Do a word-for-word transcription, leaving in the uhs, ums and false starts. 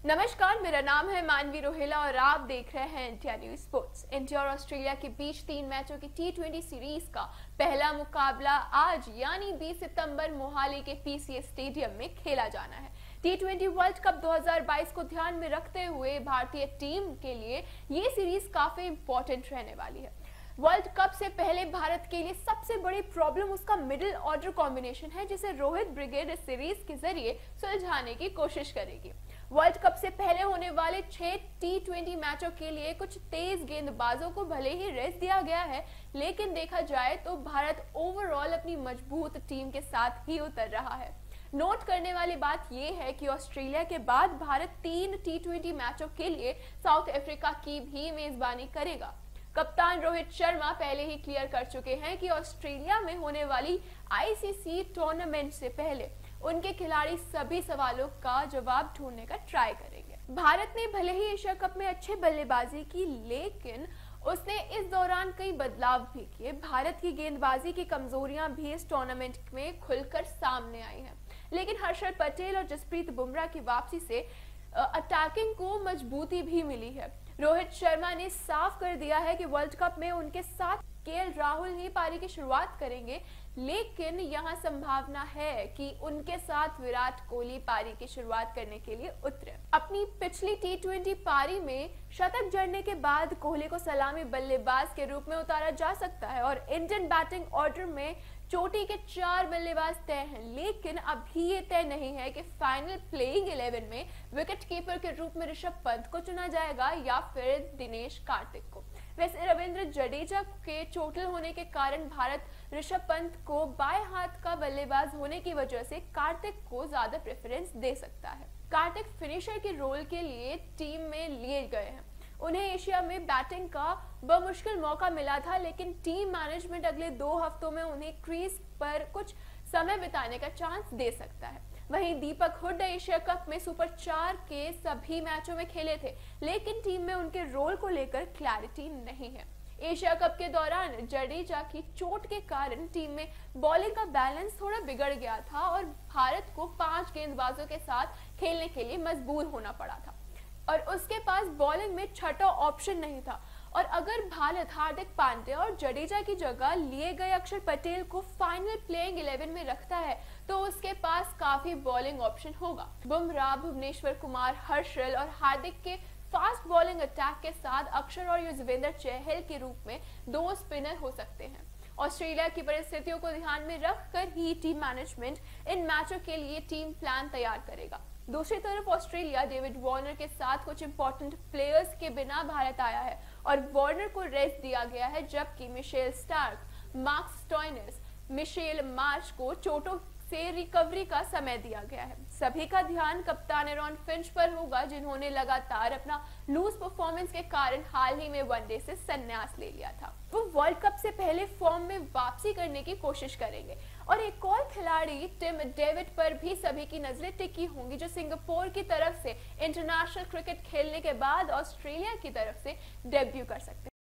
नमस्कार, मेरा नाम है मानवी रोहिला और आप देख रहे हैं इंडिया न्यूज स्पोर्ट्स। इंडिया और ऑस्ट्रेलिया के बीच तीन मैचों की टी ट्वेंटी सीरीज का पहला मुकाबला आज यानी बीस सितंबर मोहाली के पीसीए स्टेडियम में खेला जाना है। टी ट्वेंटी वर्ल्ड कप दो हज़ार बाईस को ध्यान में रखते हुए भारतीय टीम के लिए ये सीरीज काफी इंपॉर्टेंट रहने वाली है। वर्ल्ड कप से पहले भारत के लिए सबसे बड़ी प्रॉब्लम उसका मिडिल ऑर्डर कॉम्बिनेशन है, जिसे रोहित ब्रिगेड इस सीरीज के जरिए सुलझाने की कोशिश करेगी। वर्ल्ड कप से पहले होने वाले छह टी ट्वेंटी मैचों के लिए कुछ तेज गेंदबाजों को भले ही रेस्ट दिया गया है, लेकिन देखा जाए तो भारत ओवरऑल अपनी मजबूत टीम के साथ ही उतर रहा है। नोट करने वाली बात यह है कि ऑस्ट्रेलिया के बाद भारत तीन टी ट्वेंटी मैचों के लिए साउथ अफ्रीका की भी मेजबानी करेगा। कप्तान रोहित शर्मा पहले ही क्लियर कर चुके हैं कि ऑस्ट्रेलिया में होने वाली आईसीसी टूर्नामेंट से पहले उनके खिलाड़ी सभी सवालों का जवाब ढूंढने का ट्राई करेंगे। भारत ने भले ही एशिया कप में अच्छी बल्लेबाजी की, लेकिन उसने इस दौरान कई बदलाव भी किए। भारत की गेंदबाजी की कमजोरियां भी इस टूर्नामेंट में खुलकर सामने आई हैं, लेकिन हर्षल पटेल और जसप्रीत बुमराह की वापसी से अटैकिंग को मजबूती भी मिली है। रोहित शर्मा ने साफ कर दिया है कि वर्ल्ड कप में उनके साथ केएल राहुल ही पारी की शुरुआत करेंगे, लेकिन यहां संभावना है कि उनके साथ विराट कोहली पारी की शुरुआत करने के लिए उतरे। अपनी पिछली टी ट्वेंटी पारी में शतक जड़ने के बाद कोहली को सलामी बल्लेबाज के रूप में उतारा जा सकता है और इंडियन बैटिंग ऑर्डर में चोटी के चार बल्लेबाज तय हैं, लेकिन अभी ये तय नहीं है कि फाइनल प्लेइंग इलेवन में विकेट कीपर के रूप में ऋषभ पंत को चुना जाएगा या फिर दिनेश कार्तिक को। वैसे रविंद्र जडेजा के चोटिल होने के कारण भारत ऋषभ पंत को बाएं हाथ का बल्लेबाज होने की वजह से कार्तिक को ज्यादा प्रेफरेंस दे सकता है। कार्तिक फिनिशर के रोल के लिए टीम में लिए गए हैं। उन्हें एशिया में बैटिंग का बमुश्किल मौका मिला था, लेकिन टीम मैनेजमेंट अगले दो हफ्तों में उन्हें क्रीज पर कुछ समय बिताने का चांस दे सकता है। वहीं दीपक हुड्डा एशिया कप में सुपर चार के सभी मैचों में खेले थे, लेकिन टीम में उनके रोल को लेकर क्लैरिटी नहीं है। एशिया कप के दौरान जडेजा की चोट के कारण टीम में बॉलिंग का बैलेंस थोड़ा बिगड़ गया था और भारत को पांच गेंदबाजों के साथ खेलने के लिए मजबूर होना पड़ा था और उसके पास बॉलिंग में छठा ऑप्शन नहीं था। और अगर भारत हार्दिक पांड्या और जडेजा की जगह लिए गए अक्षर पटेल को फाइनल प्लेइंग इलेवन में रखता है तो उसके पास काफी बॉलिंग ऑप्शन होगा। बुमराह, भुवनेश्वर कुमार, हर्षल और हार्दिक के फास्ट बॉलिंग अटैक के साथ अक्षर और युजवेंद्र चहल के रूप में दो स्पिनर हो सकते हैं। ऑस्ट्रेलिया की परिस्थितियों को ध्यान में रखकर ही टीम मैनेजमेंट इन मैचों के लिए टीम प्लान तैयार करेगा। दूसरी तरफ ऑस्ट्रेलिया डेविड वार्नर के साथ कुछ इंपॉर्टेंट प्लेयर्स के बिना भारत आया है और वार्नर को रेस्ट दिया गया है, जबकि Mitchell Starc, Mark Stoinis, Mitchell Marsh को चोटों से रिकवरी का समय दिया गया है। सभी का ध्यान कप्तान एरॉन फिंच पर होगा, जिन्होंने लगातार अपना लूज परफॉर्मेंस के कारण हाल ही में वनडे से संन्यास ले लिया था। वो वर्ल्ड कप से पहले फॉर्म में वापसी करने की कोशिश करेंगे और एक और खिलाड़ी टिम डेविड पर भी सभी की नजरें टिकी होंगी, जो सिंगापुर की तरफ से इंटरनेशनल क्रिकेट खेलने के बाद ऑस्ट्रेलिया की तरफ से डेब्यू कर सकते हैं।